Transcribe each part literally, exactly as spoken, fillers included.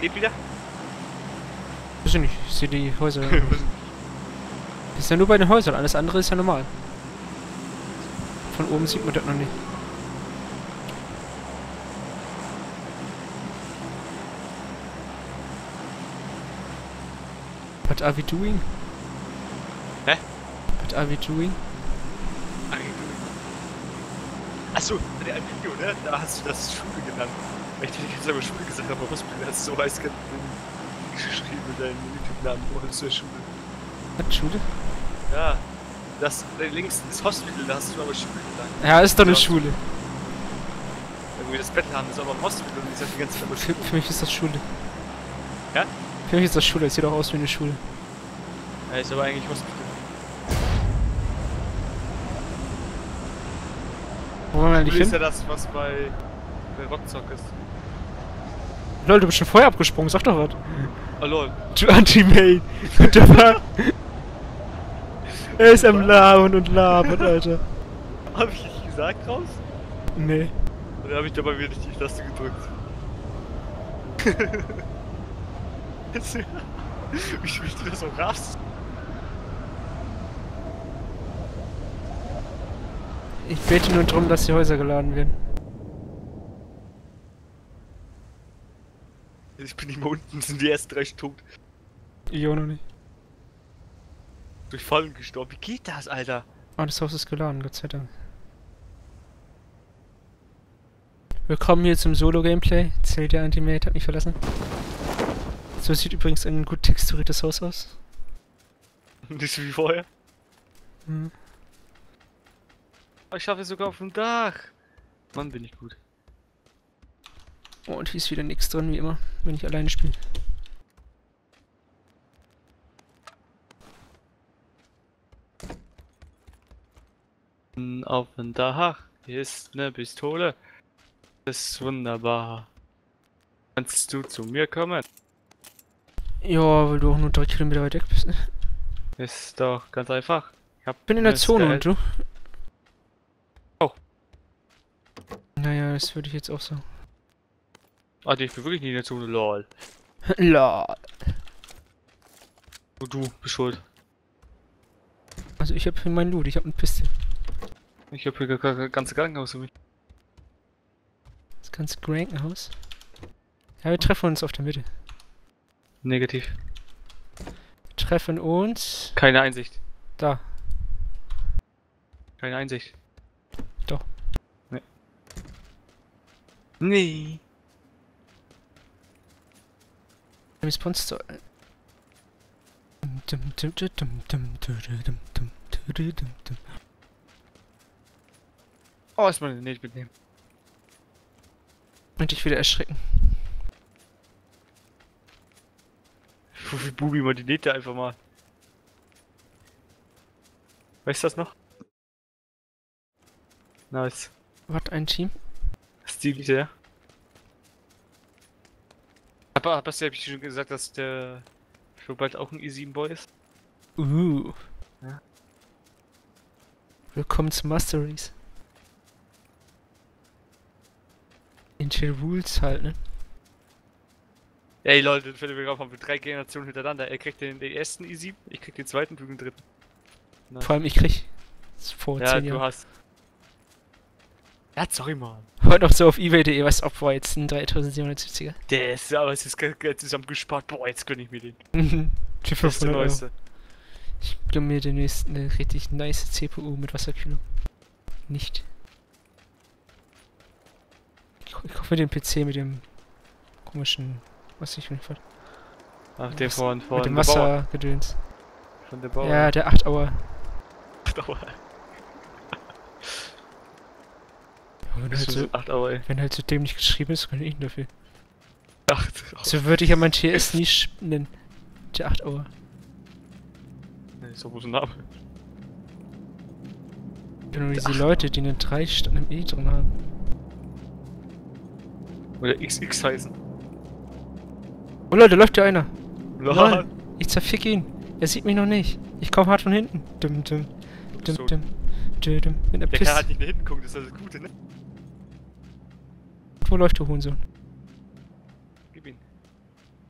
Geht wieder? Weiß ich nicht, ich sehe die Häuser. Das ist ja nur bei den Häusern, alles andere ist ja normal. Von oben sieht man das noch nicht. What are we doing? Hä? What are we doing? Achso, bei der Video, ne? Da hast du das Schule genannt. Weil ich dir die ganze Zeit über Schule gesagt habe, aber Hospital hast du so heiß geschrieben mit deinem YouTube-Namen. Wo ist der Schule? Was, Schule? Ja. Das links ist Hospital, da hast du aber Schule genannt. Ja, ist doch eine Ja. Schule. Irgendwie das Bettelhaben ist aber ein Hospital und ich sag die ganze Zeit über Für, Schule. für mich ist das Schule. Ja? Für mich ist das Schule, es sieht auch aus wie eine Schule. Ja, ist aber eigentlich Hospital. Wo wollen wir eigentlich Schule ist hin? ja das, was bei, bei Rockzock ist. Lol, du bist schon vorher abgesprungen, sag doch was. Oh lol. Du Anti-Mail. What the fuck? Er ist am Labern und labern, Alter. Hab ich nicht gesagt raus? Nee. Oder hab ich dabei wieder nicht die Taste gedrückt? Wie spielst du das so raus? Ich bete nur darum, dass die Häuser geladen werden. Ich bin nicht mehr unten, sind die ersten drei tot. Ich auch noch nicht. Durch Fallen gestorben. Wie geht das, Alter? Ah, das Haus ist geladen, Gott sei Dank. Willkommen hier zum Solo-Gameplay. Zählt der Anti-Mate hat mich verlassen. So sieht übrigens ein gut texturiertes Haus aus. Nicht so wie vorher. Hm. Ich schaffe es sogar auf dem Dach. Mann, bin ich gut. Oh, und hier ist wieder nichts drin, wie immer, wenn ich alleine spiele. Auf dem Dach ist eine Pistole. Das ist wunderbar. Kannst du zu mir kommen? Ja, weil du auch nur drei Kilometer weit weg bist. Ne? Ist doch ganz einfach. Ich hab Bin in der eine Zone Sky- und du? Oh. Naja, das würde ich jetzt auch sagen. Ah, ich bin wirklich nicht in der Zone, lol. La. Oh, du bist schuld. Also ich habe hier meinen Loot, ich habe eine Piste. Ich hab hier gar gar- ganze Krankenhaus für mich. Das ganze Krankenhaus. Ja, wir treffen uns auf der Mitte. Negativ. Wir treffen uns... Keine Einsicht. Da. Keine Einsicht. Doch. Nee. Nee. Response to... Oh, ist meine nicht mitnehmen. Und dich wieder erschrecken. Wie Bubi mal die Nähte einfach mal. Weißt du das noch? Nice. Was, ein Team? Stilig, ja. Aber hast du ja schon gesagt, dass der schon bald auch ein E sieben Boy ist? Uh. Ja. Willkommen zu Master Race. Intel Rules halt, ne? Ey Leute, fällt mir auf, mit drei Generationen hintereinander. Er kriegt den, den ersten E sieben, ich krieg den zweiten, du den dritten. Nice. Vor allem ich krieg. Das ist vor Ja, zehn du Jahren. hast. Ja, sorry, Mann. Heute noch so auf ebay punkt de, was ob war jetzt ein dreitausendsiebenhundertsiebziger. Der ist aber es ist Geld zusammengespart. Boah, jetzt gönn ich mir den. Für Das ist der fünfhundert Euro. neueste. Ich gönn mir demnächst eine richtig nice C P U mit Wasserkühlung. Nicht. Ich, ich hoffe den P C mit dem komischen, was ich nicht Ach, der Was- von, von mit dem der Bauer. Wassergedöns. Von der Bauer. Ja, der acht Auer. Dauer. Wenn Das halt, ist so, acht Euro, ey. wenn halt so dämlich geschrieben ist, kann ich ihn dafür. acht Euro. So würde ich ja mein T S nie sch- nennen. Der acht Auer. Nee, ist doch wohl so ein Name. Genau diese Ach. Leute, die eine drei statt einem E drin haben. Oder X X heißen. Oh Leute, läuft ja einer. Lol. Lol. Ich zerfick ihn. Er sieht mich noch nicht. Ich komm hart von hinten. Dum, dum, dum, So. dum, dum, dum. Mit einer Der kann Piste. halt nicht nach hinten gucken, das ist das Gute, ne? Wo läuft der Hurensohn? Gib ihn.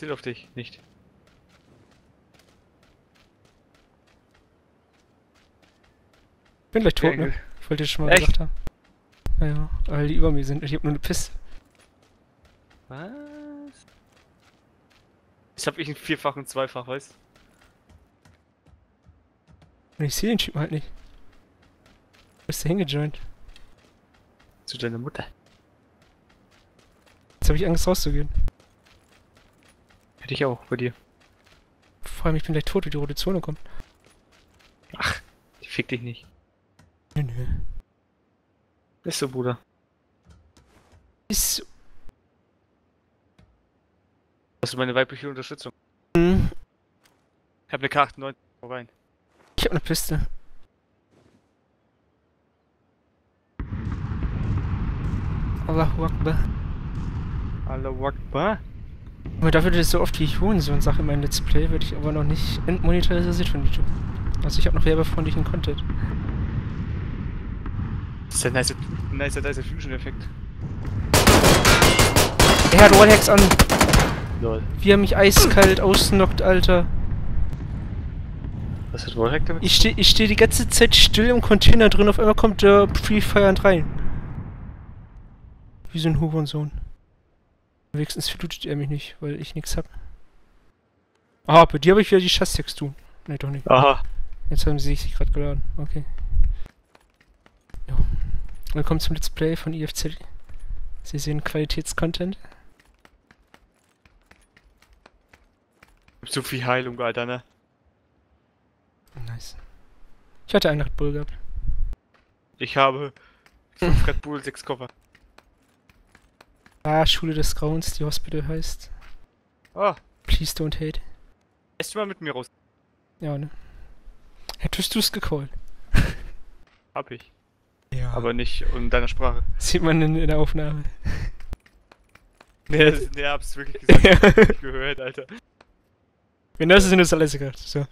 Zähl auf dich, nicht. Ich bin gleich tot, Ja, ne? Ich wollte dir schon mal echt? gesagt haben. Naja, weil die über mir sind. Ich hab nur eine Piste. Was? Jetzt hab ich einen Vierfach und Zweifach, weißt? Und ich sehe den Typen halt nicht. Wo ist der hingejoint? Zu deiner Mutter. Jetzt habe ich Angst rauszugehen. Hätte ich auch bei dir. Vor allem, ich bin gleich tot, wie die rote Zone kommt. Ach, ich fick dich nicht. Nö, nö. Ist so, Bruder. Ist so. Hast du meine weibliche Unterstützung? Hm. Ich hab eine K achtundneunzig. Hau rein. Ich hab eine Piste. Allahu Akbar. Allahu Akbar. Aber dafür, dass ich so oft wie ich Hurensohn sage in meinem Let's Play, werde ich aber noch nicht entmonetarisiert von YouTube. Also ich habe noch werbefreundlichen Content. Das ist der nice, nice, nice Fusion-Effekt. Er hat Wallhacks an. Lol. Wie er mich eiskalt ausnockt, Alter. Was hat Wallhack damit? Ich stehe ich steh die ganze Zeit still im Container drin, auf einmal kommt der Free Fire rein. Wie so ein Hurensohn. Wenigstens verlutet er mich nicht, weil ich nichts hab. Ah, bei dir habe ich wieder die Chasstexturen. Ne, doch nicht. Aha. Jetzt haben sie sich gerade geladen. Okay. Ja. Willkommen zum Let's Play von I F Z. Sie sehen Qualitätscontent. Zu viel Heilung, Alter, ne? Nice. Ich hatte einen Red Bull gehabt. Ich habe fünf Red Bull, sechs Koffer. Ah, Schule des Grauens, die Hospital heißt. Ah, Please don't hate. lässt du mal mit mir raus. Ja, ne? Hättest du es gecallt? Hab ich. Ja. Aber nicht in deiner Sprache. Sieht man in, in der Aufnahme. Nee, nee, hab's wirklich gesagt. Ich hab nicht gehört, Alter. Wenn das ist, ist alles egal. So.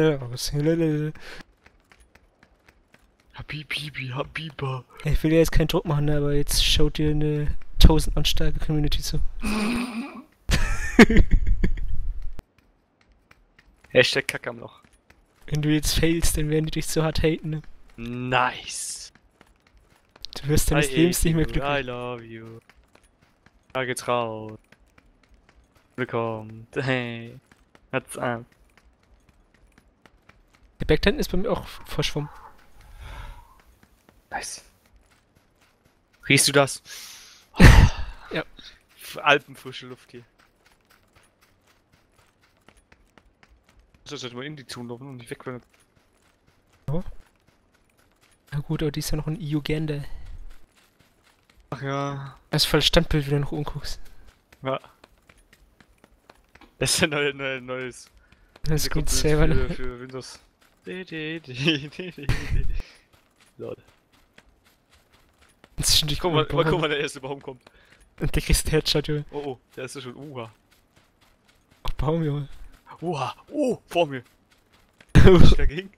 Habibi, Habiba. Ich will ja jetzt keinen Druck machen, ne, aber jetzt schaut dir eine tausend Mann starke Community zu. Hashtag Kack am Loch. Wenn du jetzt failst, dann werden die dich so hart haten, ne? Nice. Du wirst deines I Lebens hate nicht mehr you, glücklich. I love you. Da geht's raus. Willkommen. Hey. What's up? Der Backtent ist bei mir auch verschwommen. Nice. Riechst du das? Ja. Alpenfrische Luft hier. Das sollte mal in die Zone laufen und nicht wegrennen. Na gut, aber die ist ja noch in Uganda. Ach ja. Das ist voll Standbild, wenn du nach oben guckst. Ja. Das ist ein neue, neue, neues. Das ist gut Sekunde selber, für, ne? für Windows. Lol. Das ist schon die Guck mal, mal guck mal, der erste Baum kommt. Und der kriegst einen Headshot, Junge. Oh oh, der ist ja schon. Uha. Oh, Baum, Junge. Uha. Oh, vor mir. Was dagegen?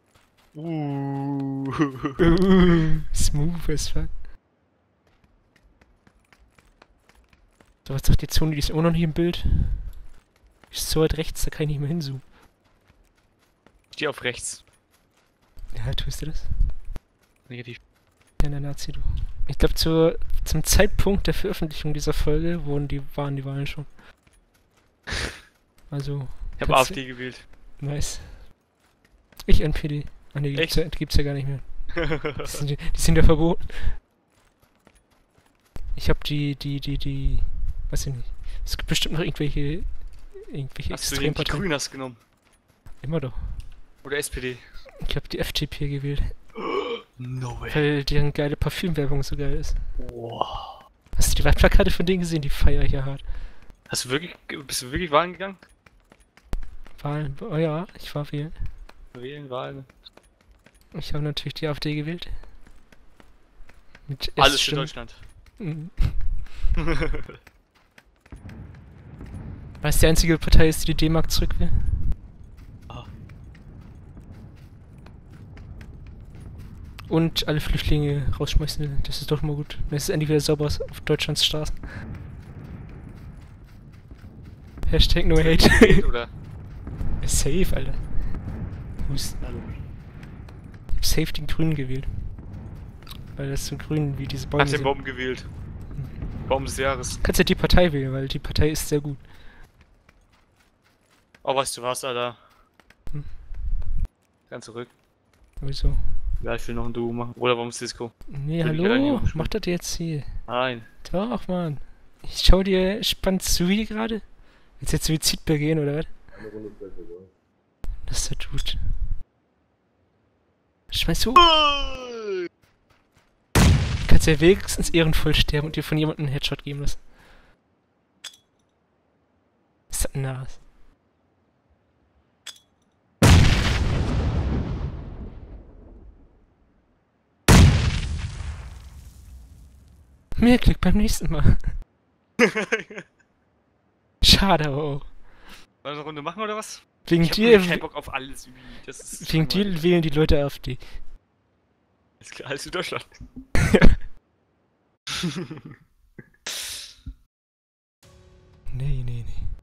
Uh. Uh, smooth as fuck. So, was sagt die Zone? Die ist immer noch nicht im Bild. Die ist so weit rechts, da kann ich nicht mehr hinzoomen. Ich stehe auf rechts. Ja, tust du das? Negativ. Ja, der Nazi, du. Ich glaube, zur, zum Zeitpunkt der Veröffentlichung dieser Folge wurden die, waren die Wahlen schon. Also. Ich habe AfD gewählt. Nice. Ich N P D. Ah ne, die gibt's Echt? ja, die gibt's ja gar nicht mehr. Die sind, die sind ja verboten. Ich hab die, die, die, die. Weiß ich nicht. Es gibt bestimmt noch irgendwelche. Irgendwelche Hast du den Extremparteien. Grün hast genommen? Immer doch. Oder S P D? Ich hab die F D P gewählt. No way. Weil deren geile Parfümwerbung so geil ist. Wow. Hast du die Wahlplakate von denen gesehen? Die feier ich ja hart. Hast du wirklich, bist du wirklich Wahlen gegangen? Wahlen. Oh ja, ich war wählen. Wählen, Wahlen. Ich habe natürlich die AfD gewählt. Mit Alles für S-Stimmen. Deutschland. Mhm. Weil es die einzige Partei ist, die die D-Mark zurück will. Ah. Und alle Flüchtlinge rausschmeißen. Das ist doch mal gut. Das ist endlich wieder sauber auf Deutschlands Straßen. Hashtag no hate. Oder? Safe, Alter. Husten. Ich hab safe den Grünen gewählt. Weil das so grün wie diese Bäume Hat den sind. Baum gewählt. Baum des Jahres. Kannst ja die Partei wählen, weil die Partei ist sehr gut. Oh, weißt du was, Alter? Hm. Ganz zurück. Wieso? Ja, ich will noch ein Duo machen. Oder warum Cisco? Nee, Will ich ja hallo? nicht Mach das jetzt hier. Nein. Doch, Mann. Ich schau dir spannend zu hier gerade. Willst du jetzt Suizid begehen, oder was? Eine Runde vielleicht sogar. Das ist ja gut. Schmeiß du. Kannst ja wenigstens ehrenvoll sterben und dir von jemandem einen Headshot geben lassen. Ist das nass? Mehr Glück beim nächsten Mal. Schade aber auch. Wollen wir eine Runde machen oder was? Wegen Ich hab dir, keinen Bock auf alles irgendwie. Das ist wegen dir wählen die Leute AfD. Ist klar, alles in Deutschland. Nee, nee, nee.